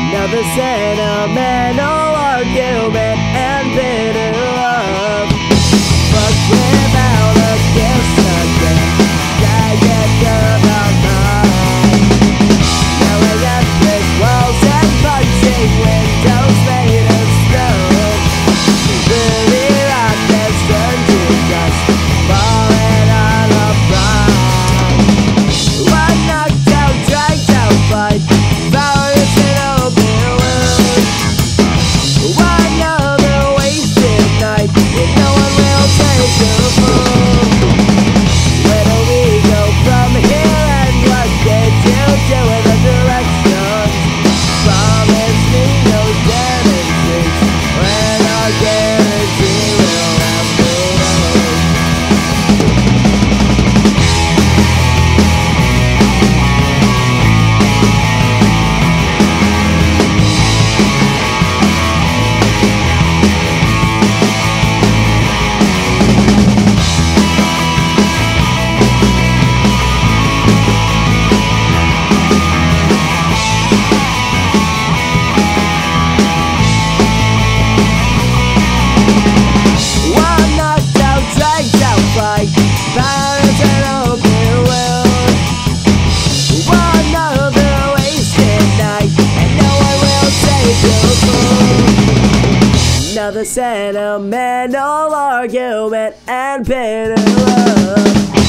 Another sentimental argument and bitter love. But without a kiss again, I get about mine. Yelling at brick walls and punching windows made of stone. Really rock has turned to dust, falling on a brine. One knocked out, dragged out, fight, power is an open wound. One other wasted night, and no one will take the fool. Where do we go from here, and what did you do with the directions? Promise me no dead end streets, when our guarantee will have to road. One knocked out, dragged out, fight, powers and open wound. One other wasted night, and no one will take your food. Another sentimental argument and bitter love.